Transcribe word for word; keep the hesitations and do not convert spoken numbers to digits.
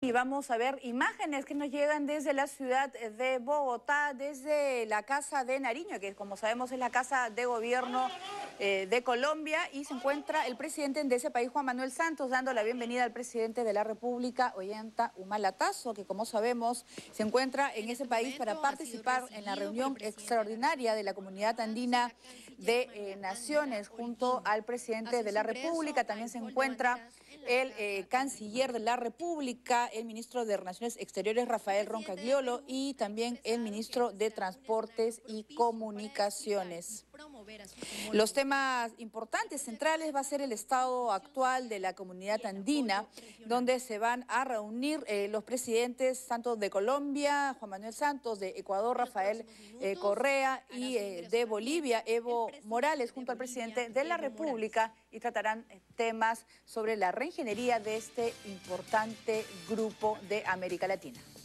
Y vamos a ver imágenes que nos llegan desde la ciudad de Bogotá, desde la Casa de Nariño, que como sabemos es la Casa de Gobierno eh, de Colombia, y se encuentra el presidente de ese país, Juan Manuel Santos, dando la bienvenida al presidente de la República, Ollanta Humala Tasso, que como sabemos se encuentra en ese país para participar en la reunión extraordinaria de la Comunidad Andina de eh, Naciones, junto al presidente de la República. También se encuentra el eh, canciller de la República, el ministro de Relaciones Exteriores, Rafael Roncagliolo, y también el ministro de Transportes y Comunicaciones. Los temas importantes, centrales, va a ser el estado actual de la Comunidad Andina, donde se van a reunir eh, los presidentes tanto de Colombia, Juan Manuel Santos, de Ecuador, Rafael eh, Correa, y eh, de Bolivia, Evo Morales, junto al presidente de la República, y tratarán temas sobre la reingeniería de este importante grupo de América Latina.